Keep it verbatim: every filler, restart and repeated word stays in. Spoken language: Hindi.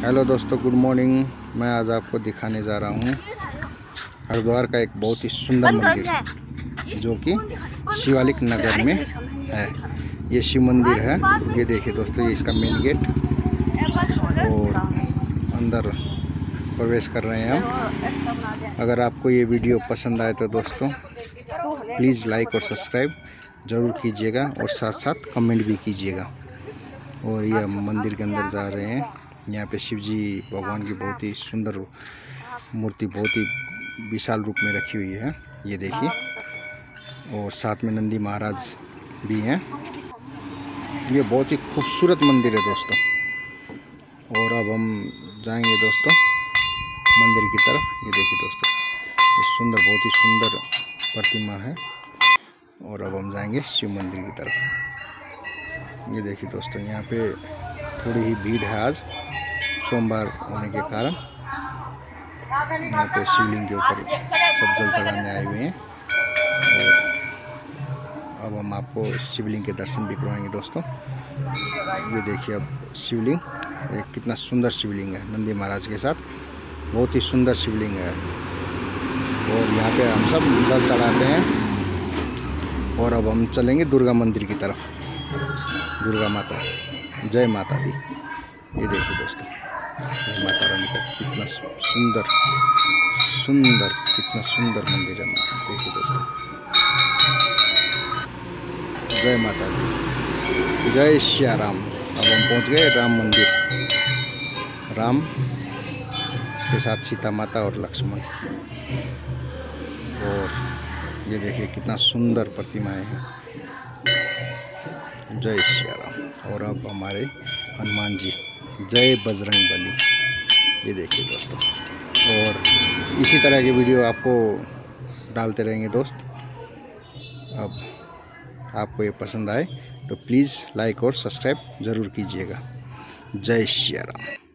हेलो दोस्तों, गुड मॉर्निंग। मैं आज आपको दिखाने जा रहा हूँ हरिद्वार का एक बहुत ही सुंदर मंदिर जो कि शिवालिक नगर में है। ये शिव मंदिर है। ये देखिए दोस्तों, ये इसका मेन गेट और अंदर प्रवेश कर रहे हैं हम। अगर आपको ये वीडियो पसंद आए तो दोस्तों प्लीज़ लाइक और सब्सक्राइब ज़रूर कीजिएगा और साथ साथ कमेंट भी कीजिएगा। और ये हम मंदिर के अंदर जा रहे हैं। यहाँ पे शिव जी भगवान की बहुत ही सुंदर मूर्ति बहुत ही विशाल रूप में रखी हुई है, ये देखिए। और साथ में नंदी महाराज भी हैं। ये बहुत ही खूबसूरत मंदिर है दोस्तों। और अब हम जाएंगे दोस्तों मंदिर की तरफ। ये देखिए दोस्तों, ये सुंदर बहुत ही सुंदर प्रतिमा है। और अब हम जाएंगे शिव मंदिर की तरफ। ये देखिए दोस्तों, यहाँ पे थोड़ी ही भीड़ है आज सोमवार होने के कारण। यहाँ पे शिवलिंग के ऊपर सब जल चढ़ाने आए हुए हैं। और अब हम आपको शिवलिंग के दर्शन भी करवाएंगे दोस्तों। ये देखिए, अब शिवलिंग एक कितना सुंदर शिवलिंग है नंदी महाराज के साथ, बहुत ही सुंदर शिवलिंग है। और यहाँ पे हम सब जल चढ़ाते हैं। और अब हम चलेंगे दुर्गा मंदिर की तरफ। दुर्गा माता, जय माता दी। ये देखिए दोस्तों, जय माता रानी का कितना सुंदर सुंदर कितना सुंदर मंदिर है। देखिए दोस्तों, जय माता दी, जय श्री राम। अब हम पहुंच गए राम मंदिर, राम के साथ सीता माता और लक्ष्मण। और ये देखिए कितना सुंदर प्रतिमाएं हैं। जय श्री राम। और अब हमारे हनुमान जी, जय बजरंग बली। ये देखिए दोस्तों, और इसी तरह के वीडियो आपको डालते रहेंगे दोस्त। अब आपको ये पसंद आए तो प्लीज़ लाइक और सब्सक्राइब ज़रूर कीजिएगा। जय श्री राम।